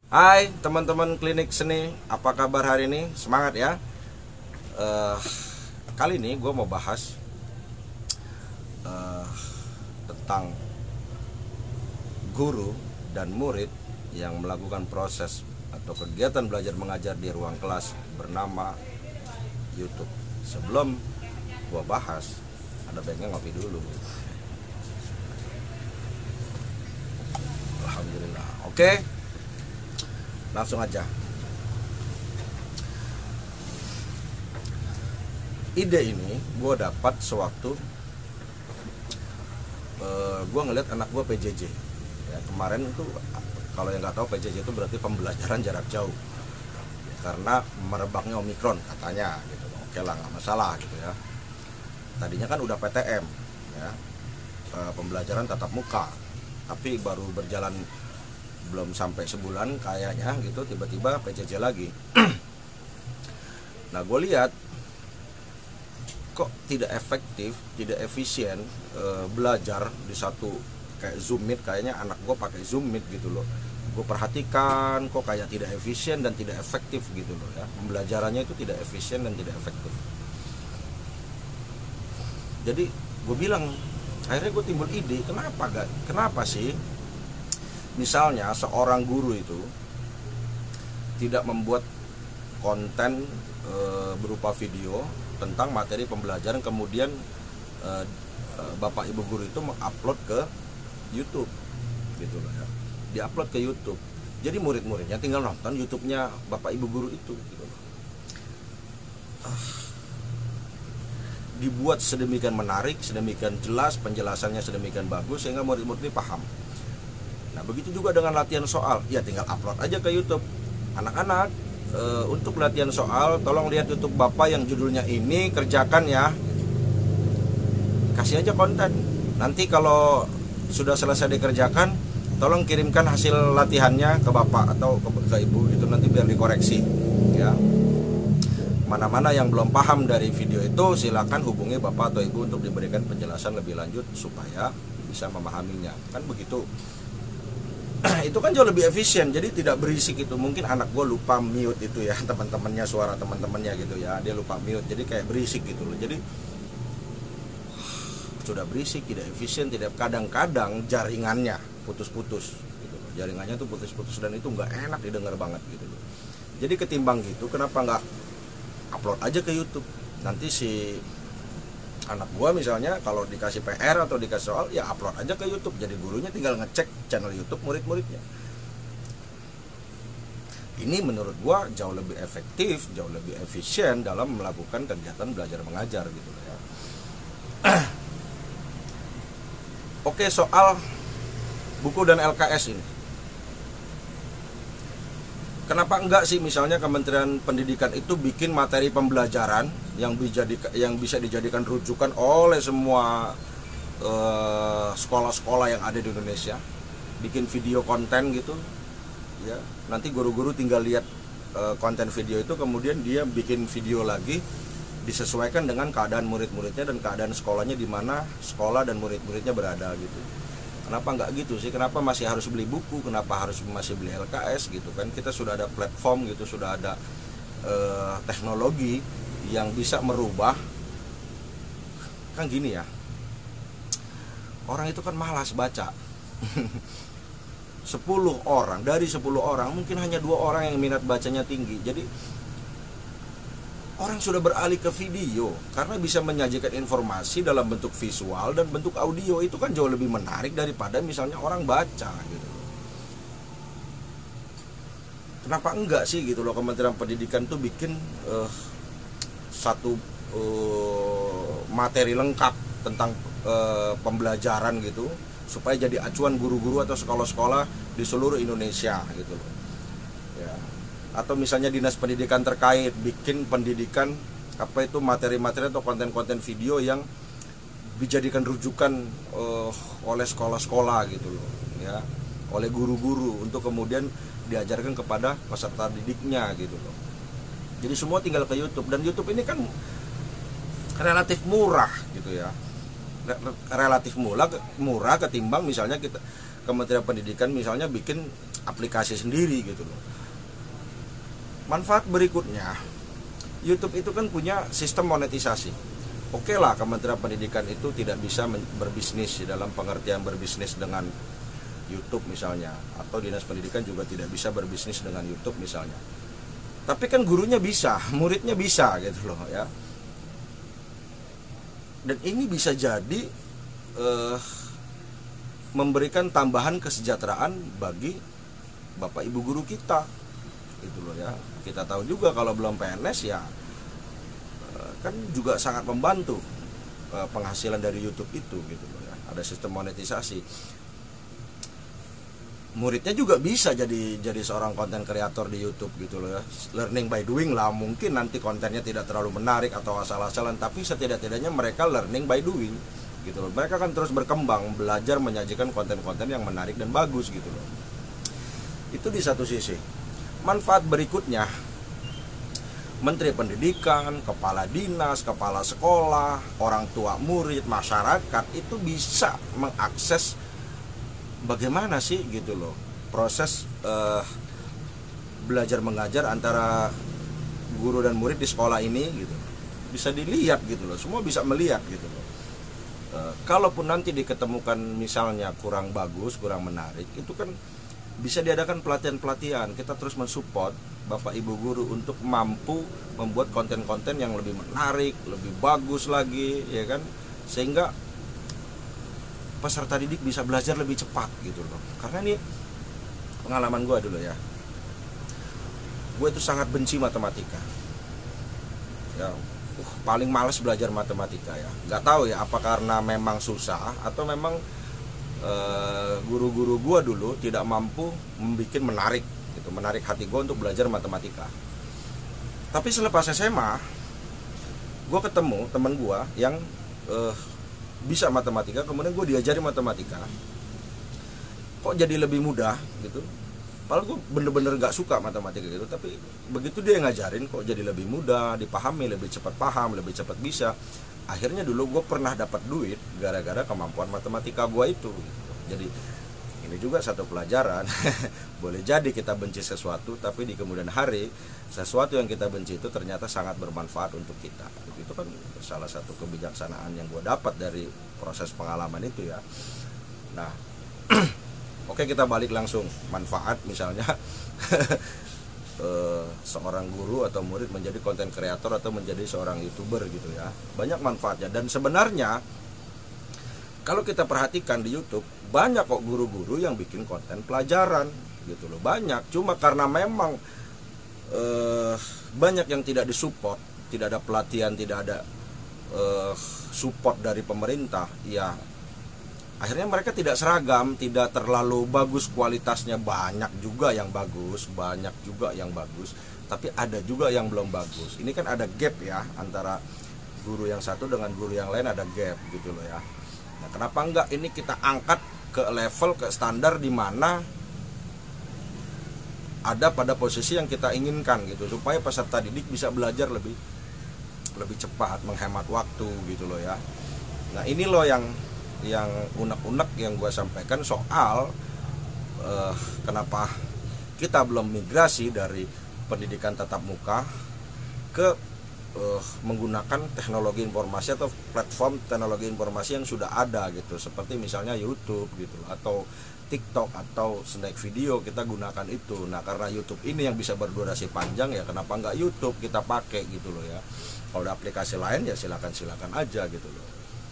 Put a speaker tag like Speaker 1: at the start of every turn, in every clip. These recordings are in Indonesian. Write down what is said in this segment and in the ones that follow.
Speaker 1: Hai teman-teman klinik seni, apa kabar hari ini? Semangat ya. Kali ini gue mau bahas tentang guru dan murid yang melakukan proses atau kegiatan belajar mengajar di ruang kelas bernama YouTube. Sebelum gue bahas, ada baiknya ngopi dulu. Alhamdulillah. Oke. Langsung aja. Ide ini gue dapat sewaktu gue ngeliat anak gue PJJ ya, kemarin itu. Kalau yang nggak tahu, PJJ itu berarti pembelajaran jarak jauh karena merebaknya Omikron katanya gitu. Oke lah, nggak masalah gitu ya. Tadinya kan udah PTM ya, pembelajaran tatap muka, tapi baru berjalan belum sampai sebulan kayaknya gitu, tiba-tiba PJJ lagi. Nah, gue lihat kok tidak efektif, tidak efisien belajar di satu kayak Zoom Meet. Kayaknya anak gue pakai Zoom Meet gitu loh. Gue perhatikan kok kayak tidak efisien dan tidak efektif gitu loh ya. Pembelajarannya itu tidak efisien dan tidak efektif. Jadi gue bilang, akhirnya gue timbul ide, kenapa sih misalnya seorang guru itu tidak membuat konten berupa video tentang materi pembelajaran, kemudian bapak ibu guru itu mengupload ke YouTube gitu loh ya, diupload ke YouTube. Jadi murid-muridnya tinggal nonton YouTube-nya bapak ibu guru itu gitu loh. Dibuat sedemikian menarik, sedemikian jelas, penjelasannya sedemikian bagus sehingga murid-murid ini paham. Nah, begitu juga dengan latihan soal, ya tinggal upload aja ke YouTube. Anak-anak, untuk latihan soal, tolong lihat YouTube Bapak yang judulnya ini, kerjakan ya. Kasih aja konten. Nanti kalau sudah selesai dikerjakan, tolong kirimkan hasil latihannya ke Bapak atau ke Ibu, itu nanti biar dikoreksi. Ya. Mana-mana yang belum paham dari video itu, silakan hubungi Bapak atau Ibu untuk diberikan penjelasan lebih lanjut supaya bisa memahaminya. Kan begitu. Itu kan jauh lebih efisien, jadi tidak berisik itu. Mungkin anak gue lupa mute itu ya, teman-temannya, suara teman-temannya gitu ya, dia lupa mute, jadi kayak berisik gitu loh. Jadi sudah berisik, tidak efisien, tidak, kadang-kadang jaringannya putus-putus gitu loh. Jaringannya tuh putus-putus dan itu nggak enak didengar banget gitu loh. Jadi ketimbang gitu, kenapa nggak upload aja ke YouTube? Nanti si anak gua misalnya kalau dikasih PR atau dikasih soal, ya upload aja ke YouTube. Jadi gurunya tinggal ngecek channel YouTube murid-muridnya. Ini menurut gua jauh lebih efektif, jauh lebih efisien dalam melakukan kegiatan belajar mengajar gitu ya. Oke, soal buku dan LKS ini. Kenapa enggak sih misalnya Kementerian Pendidikan itu bikin materi pembelajaran yang bisa dijadikan rujukan oleh semua sekolah-sekolah yang ada di Indonesia, bikin video konten gitu ya. Nanti guru-guru tinggal lihat konten video itu, kemudian dia bikin video lagi disesuaikan dengan keadaan murid-muridnya dan keadaan sekolahnya, di mana sekolah dan murid-muridnya berada gitu. Kenapa nggak gitu sih? Kenapa masih harus beli buku? Kenapa harus masih beli LKS gitu kan? Kita sudah ada platform gitu, sudah ada teknologi yang bisa merubah. Kan gini ya, orang itu kan malas baca. 10 orang, dari 10 orang mungkin hanya 2 orang yang minat bacanya tinggi. Jadi orang sudah beralih ke video karena bisa menyajikan informasi dalam bentuk visual dan bentuk audio. Itu kan jauh lebih menarik daripada misalnya orang baca gitu. Kenapa enggak sih gitu loh Kementerian Pendidikan tuh bikin satu materi lengkap tentang pembelajaran gitu, supaya jadi acuan guru-guru atau sekolah-sekolah di seluruh Indonesia gitu loh ya. Atau misalnya dinas pendidikan terkait bikin pendidikan apa itu materi-materi atau konten-konten video yang dijadikan rujukan oleh sekolah-sekolah gitu loh ya, oleh guru-guru untuk kemudian diajarkan kepada peserta didiknya gitu loh. Jadi semua tinggal ke YouTube, dan YouTube ini kan relatif murah gitu ya, relatif murah ketimbang misalnya kita Kementerian Pendidikan misalnya bikin aplikasi sendiri gitu loh. Manfaat berikutnya, YouTube itu kan punya sistem monetisasi. Oke lah, Kementerian Pendidikan itu tidak bisa berbisnis dalam pengertian berbisnis dengan YouTube misalnya, atau Dinas Pendidikan juga tidak bisa berbisnis dengan YouTube misalnya. Tapi kan gurunya bisa, muridnya bisa gitu loh ya. Dan ini bisa jadi memberikan tambahan kesejahteraan bagi Bapak Ibu guru kita gitu loh ya. Kita tahu juga kalau belum PNS ya kan juga sangat membantu penghasilan dari YouTube itu gitu loh ya. Ada sistem monetisasi. Muridnya juga bisa jadi seorang konten kreator di YouTube gitu loh ya. Learning by doing lah, mungkin nanti kontennya tidak terlalu menarik atau asal-asalan, tapi setidak-tidaknya mereka learning by doing gitu loh. Mereka kan terus berkembang, belajar menyajikan konten-konten yang menarik dan bagus gitu loh. Itu di satu sisi. Manfaat berikutnya, Menteri Pendidikan, kepala dinas, kepala sekolah, orang tua murid, masyarakat itu bisa mengakses bagaimana sih gitu loh proses belajar mengajar antara guru dan murid di sekolah ini gitu. Bisa dilihat gitu loh, semua bisa melihat gitu loh. Kalaupun nanti diketemukan misalnya kurang bagus, kurang menarik, itu kan bisa diadakan pelatihan-pelatihan. Kita terus mensupport Bapak Ibu guru untuk mampu membuat konten-konten yang lebih menarik, lebih bagus lagi ya kan, sehingga peserta didik bisa belajar lebih cepat gitu loh. Karena ini pengalaman gue dulu ya, gue itu sangat benci matematika ya, paling males belajar matematika ya. Nggak tahu ya apa karena memang susah atau memang guru-guru gue dulu tidak mampu membuat menarik gitu, menarik hati gue untuk belajar matematika. Tapi selepas SMA gue ketemu teman gue yang bisa matematika, kemudian gue diajari matematika, kok jadi lebih mudah gitu. Padahal gue bener-bener gak suka matematika gitu, tapi begitu dia ngajarin kok jadi lebih mudah, dipahami, lebih cepat paham, lebih cepat bisa. Akhirnya dulu gue pernah dapat duit gara-gara kemampuan matematika gue itu gitu. Jadi ini juga satu pelajaran. Boleh jadi kita benci sesuatu, tapi di kemudian hari sesuatu yang kita benci itu ternyata sangat bermanfaat untuk kita. Itu kan salah satu kebijaksanaan yang gue dapat dari proses pengalaman itu ya. Nah, oke, kita balik langsung. Manfaat misalnya seorang guru atau murid menjadi konten kreator atau menjadi seorang YouTuber gitu ya. Banyak manfaatnya, dan sebenarnya kalau kita perhatikan di YouTube banyak kok guru-guru yang bikin konten pelajaran gitu loh. Banyak, cuma karena memang banyak yang tidak disupport, tidak ada pelatihan, tidak ada support dari pemerintah ya. Akhirnya mereka tidak seragam, tidak terlalu bagus kualitasnya. Banyak juga yang bagus, banyak juga yang bagus, tapi ada juga yang belum bagus. Ini kan ada gap ya, antara guru yang satu dengan guru yang lain ada gap gitu loh ya. Nah, kenapa enggak ini kita angkat ke level, ke standar di mana ada pada posisi yang kita inginkan gitu, supaya peserta didik bisa belajar lebih cepat, menghemat waktu gitu loh ya. Nah, ini loh yang unek-unek yang gue sampaikan soal kenapa kita belum migrasi dari pendidikan tatap muka ke menggunakan teknologi informasi atau platform teknologi informasi yang sudah ada gitu, seperti misalnya YouTube gitu atau TikTok atau snack video, kita gunakan itu. Nah, karena YouTube ini yang bisa berdurasi panjang ya, kenapa nggak YouTube kita pakai gitu loh ya. Kalau ada aplikasi lain ya silakan aja gitu loh.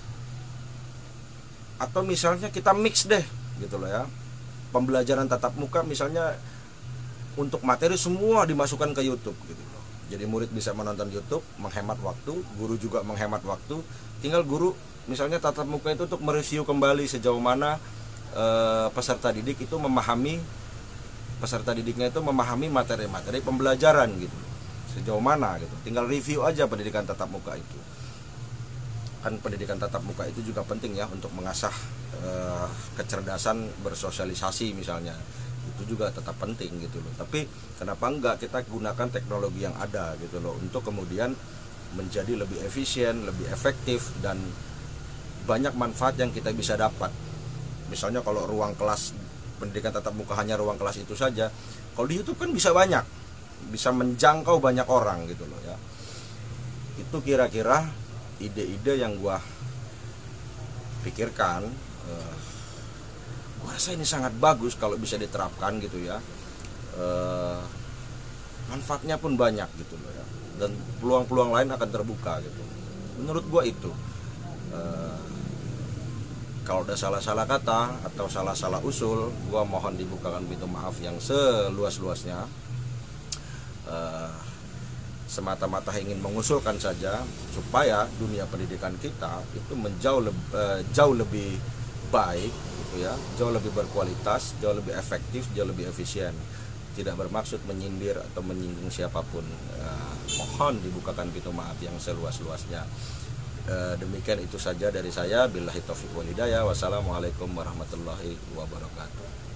Speaker 1: Atau misalnya kita mix deh gitu loh ya, pembelajaran tatap muka misalnya untuk materi semua dimasukkan ke YouTube gitu loh. Jadi murid bisa menonton YouTube, menghemat waktu, guru juga menghemat waktu. Tinggal guru misalnya tatap muka itu untuk mereview kembali sejauh mana peserta didik itu memahami, peserta didiknya itu memahami materi-materi pembelajaran gitu, sejauh mana gitu. Tinggal review aja pendidikan tatap muka itu. Kan pendidikan tatap muka itu juga penting ya untuk mengasah kecerdasan bersosialisasi misalnya, itu juga tetap penting gitu loh. Tapi kenapa enggak kita gunakan teknologi yang ada gitu loh, untuk kemudian menjadi lebih efisien, lebih efektif, dan banyak manfaat yang kita bisa dapat. Misalnya kalau ruang kelas pendidikan tatap muka hanya ruang kelas itu saja. Kalau di YouTube kan bisa banyak, bisa menjangkau banyak orang gitu loh ya. Itu kira-kira ide-ide yang gua pikirkan. Gua rasa ini sangat bagus kalau bisa diterapkan gitu ya. Manfaatnya pun banyak gitu loh ya, dan peluang-peluang lain akan terbuka gitu. Menurut gua itu. Kalau ada salah-salah kata atau salah-salah usul, gua mohon dibukakan pintu maaf yang seluas-luasnya. Semata-mata ingin mengusulkan saja supaya dunia pendidikan kita itu jauh lebih baik gitu ya, jauh lebih berkualitas, jauh lebih efektif, jauh lebih efisien. Tidak bermaksud menyindir atau menyinggung siapapun. Mohon dibukakan pintu maaf yang seluas-luasnya. Demikian itu saja dari saya. Billahi taufiq wal hidayah. Wassalamualaikum warahmatullahi wabarakatuh.